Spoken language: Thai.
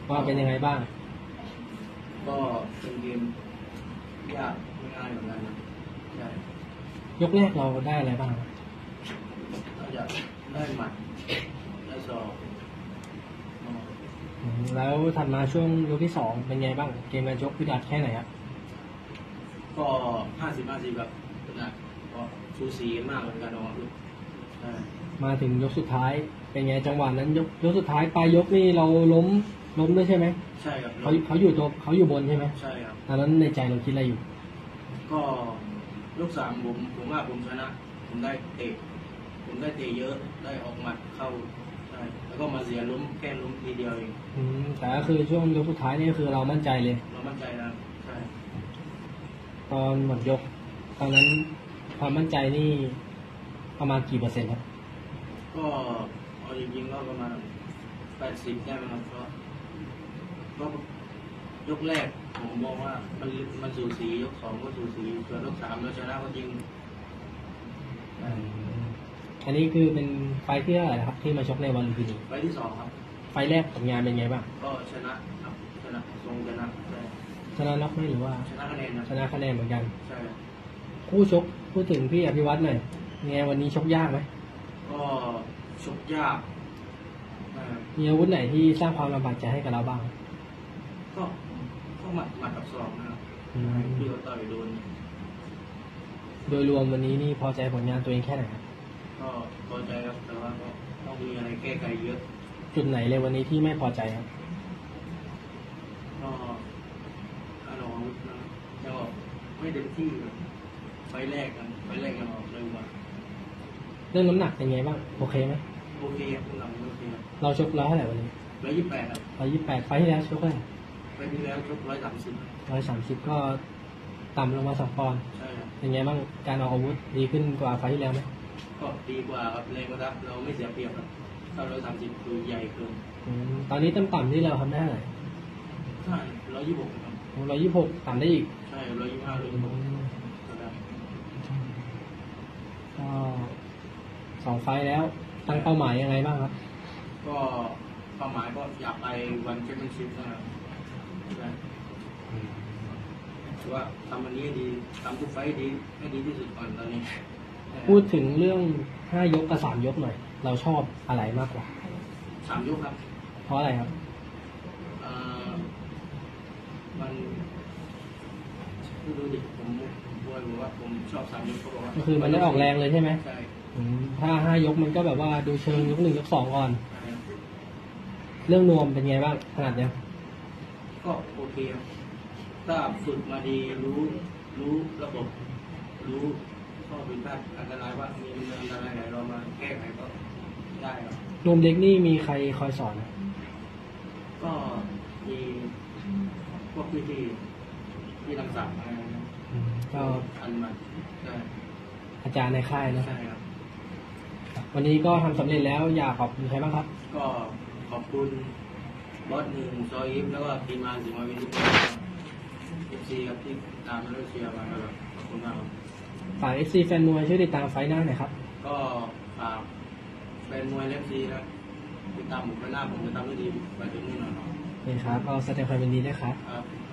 ว่าเป็นยังไงบ้างก็เป็นเกมยากง่ายเหมือนกันนะใช่ยกแรกเราได้อะไรบ้างเราจะได้หมัดได้ศอกแล้วถัดมาช่วงยกที่สองเป็นไงบ้างเกมการชกพิกัดแค่ไหนครับก็50-50แบบนะก็สูสีมากเหมือนกันเนาะมาถึงยกสุดท้ายเป็นไงจังหวะนั้นยกสุดท้ายปลายยกนี่เราล้มด้วยใช่ไหมใช่ครับเขาอยู่บนใช่ไหมใช่ครับตอนนั้นในใจเราคิดอะไรอยู่ก็ยก3ผมว่าผมชนะผมได้เตะเยอะได้ออกหมัดเข้าใช่แล้วก็มาเสียล้มแค่ล้มทีเดียวเองแต่ก็คือช่วงยกสุดท้ายนี่คือเรามั่นใจเลยเรามั่นใจนะใช่ตอนหมดยกตอนนั้นความมั่นใจนี่ประมาณกี่เปอร์เซ็นต์ครับก็เอาจริงๆก็ประมาณ80ได้ไหมครับก็ยกแรกผมมองว่ามันสูสียก2ก็สูสีส่วนยก3เราชนะก็จริงอันนี้คือเป็นไฟที่เท่าไหร่ครับที่มาชกในวันลุมพินีไฟที่2ครับไฟแรกผลงานเป็นไงบ้างก็ชนะครับชนะทรงชนะชนะน็อกไหมหรือว่าชนะคะแนนชนะคะแนนเหมือนกันใช่คู่ชกพูดถึงพี่อภิวัตหน่อยไงวันนี้ชกยากไหมก็ชกยากมีอาวุธไหนที่สร้างความลำบากใจให้กับเราบ้างก็หมัดกับศอกนะครับที่เราต่อยโดนโดยรวมวันนี้นี่พอใจผลงานตัวเองแค่ไหนครับก็พอใจครับแต่ว่าก็ต้องมีอะไรแก้ไขเยอะจุดไหนเลยวันนี้ที่ไม่พอใจครับก็อาวุธนะจะบอกไม่เต็มที่ไฟแรกกันออกเร็วกว่าเรื่องน้ำหนักเป็นไงบ้างโอเคไหมโอเคครับโอเคเราชกเท่าไหร่วันนี้ 128ครับ 128ไฟที่แล้วชกเท่าไหร่ไฟที่แล้วชก130 ก็ต่ำลงมา2 ปอนด์ใช่ครับเป็นไงบ้างการออกอาวุธดีขึ้นกว่าไฟที่แล้วไหมก็ดีกว่าครับแรงกว่าครับเราไม่เสียเปรียบครับ130คือใหญ่เกินตอนนี้ต่ำที่เราทำได้เท่าไหร่ใช่126ครับ 126ต่ำได้อีกใช่125 ก็2 ไฟแล้วตั้งเป้าหมายยังไงบ้างครับก็เป้าหมายก็อยากไปวันแชมเปี้ยนชิพนะครับถือว่าทำวันนี้ดีทำทุกไฟดีให้ดีที่สุดก่อนตอนนี้พูดถึงเรื่อง5 ยกกับ3 ยกหน่อยเราชอบอะไรมากกว่า 3 ยกครับเพราะอะไรครับมันดูดิผมบอกว่าผมชอบ3 ยกเขาบอกว่าก็คือมันได้ออกแรงเลยใช่ไหมใช่ถ้า5 ยกมันก็แบบว่าดูเชิงยก 1 ยก 2ก่อนเรื่องนวมเป็นไงบ้างขนาดเนี้ยก็โอเคถ้าฝึกมาดีรู้ระบบรู้ข้อผิดพลาดอันตรายว่ามีอันตรายไหนเรามาแก้ไขก็ได้ครับนวมเล็กนี่มีใครคอยสอนก็มีพวกที่รังสรรค์อะไรนะก็อันมาอาจารย์ในค่ายนะใช่ครับวันนี้ก็ทำสำเร็จแล้วอยากขอบคุณใครบ้างครับก็ขอบคุณบอส1ซอยอิฟแล้วก็ทีมงานสิงห์มาวินทุกคนFC ครับที่ตามมาด้วยเชียร์มาครับขอบคุณมากครับฝาก FC แฟนมวยช่วยติดตามไฟหน้าหน่อยครับก็ฝากแฟนมวยFC นะติดตามผมไปหน้าผมจะทำให้ดีไปถึงแน่นอนครับก็แสดงความยินดีด้วยครับ